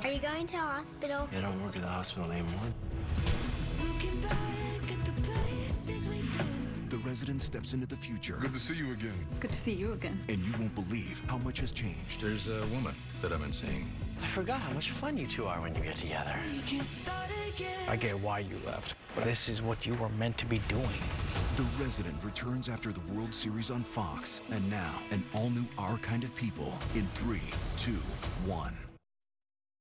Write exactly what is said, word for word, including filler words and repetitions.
Are you going to a hospital? I don't work at the hospital anymore. Looking back at the places we've been. The resident steps into the future. Good to see you again. Good to see you again. And you won't believe how much has changed. There's a woman that I've been seeing. I forgot how much fun you two are when you get together. We can start again. I get why you left, but this is what you were meant to be doing. The Resident returns after the World Series on Fox. And now, an all-new Our Kind of People in three, two, one.